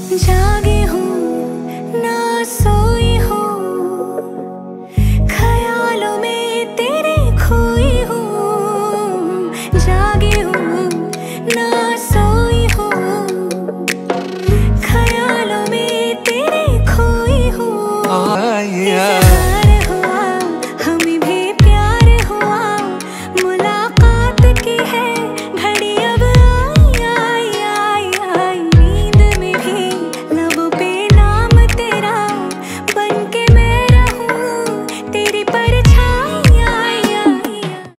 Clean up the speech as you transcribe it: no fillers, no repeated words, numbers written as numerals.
जागी हूँ ना सोई हूँ, ख्यालों में तेरे खोई हूँ। जागी हूँ ना सोई हूँ, ख्यालों में तेरे खोई हूँ।